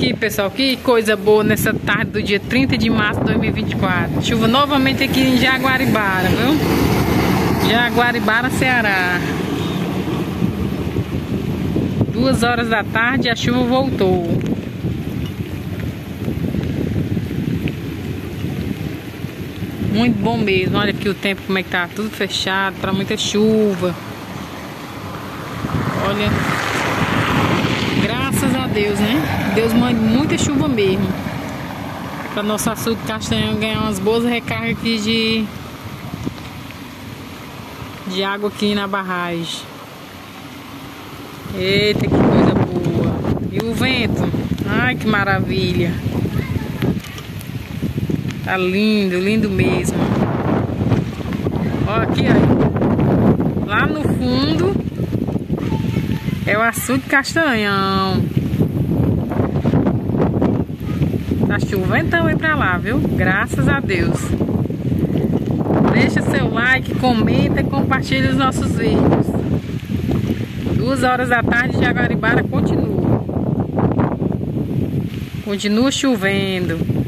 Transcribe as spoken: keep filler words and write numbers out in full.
aqui, pessoal, que coisa boa nessa tarde do dia trinta de março de dois mil e vinte e quatro. Chuva novamente aqui em Jaguaribara, viu? Jaguaribara, Ceará. Duas horas da tarde a chuva voltou. Muito bom mesmo. Olha aqui o tempo como é que tá, tudo fechado para muita chuva. Olha, graças a Deus, né? Deus manda muita chuva mesmo para nosso açude castanhão ganhar umas boas recargas aqui de de água aqui na barragem. Eita, que coisa boa! E o vento? Ai, que maravilha! Tá lindo, lindo mesmo. Ó, aqui, ó. Lá no fundo é o açude castanhão. Tá chovendo também pra lá, viu? Graças a Deus. Deixa seu like, comenta e compartilha os nossos vídeos. Duas horas da tarde, Jaguaribara continua. Continua chovendo.